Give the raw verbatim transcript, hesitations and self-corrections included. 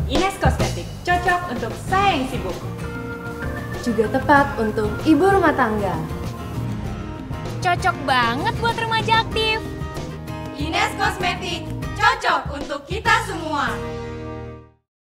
Ines Kosmetik, cocok untuk saya yang sibuk. Juga tepat untuk ibu rumah tangga. Cocok banget buat remaja aktif. Ines Kosmetik, cocok untuk kita semua.